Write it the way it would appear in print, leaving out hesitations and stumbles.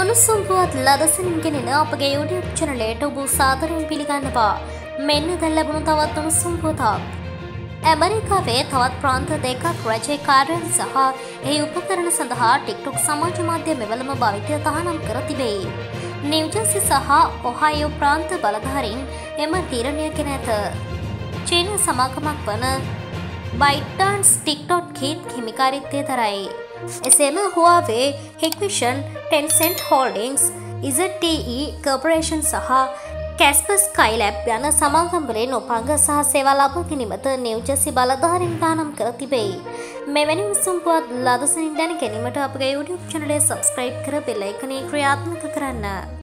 උණුසුම් පුවත් ලදසනින් ගෙනෙන අපගේ YouTube channelයට ඔබ සාදරයෙන් පිළිගන්නවා. මෙන්න දැන් ලැබුණු තවත් උණුසුම් පුවතක්. ඇමරිකාවේ තවත් ප්‍රාන්ත දෙකක් රජයේ කාර්යාල සහ එහි උපකරණ සඳහා TikTok සමාජ මාධ්‍ය මෙවලම භාවිතය තහනම් කර තිබේ. නිව්ජර්සි සහ ඔහායෝ ප්‍රාන්ත බලධාරීන් එම තීරණය ගෙන ඇත. චීන සමාගමක් වන ByteDance TikTok කීත් හිමිකාරීත්වය දරයි. එසේම Huawei, Hikvision, Tencent Holdings, ZTE Corporation සහ Casper Skylab යන සමාගම්වලින් උපංග සහ සේවා ලබා ගැනීමට නිව්ජර්සි බලධාරීන් තහනම් කර තිබේ. මෙවැනි උණුසුම් පුවත් ලදසනින් දැන ගැනීමට අපගේ YouTube channel එක subscribe කර bell icon එක ක්‍රියාත්මක කරන්න.